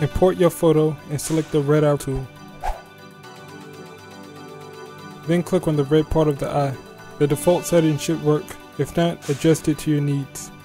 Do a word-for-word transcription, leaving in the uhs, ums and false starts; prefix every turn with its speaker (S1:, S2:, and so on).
S1: Import your photo and select the red eye tool. Then click on the red part of the eye. The default setting should work. If not, adjust it to your needs.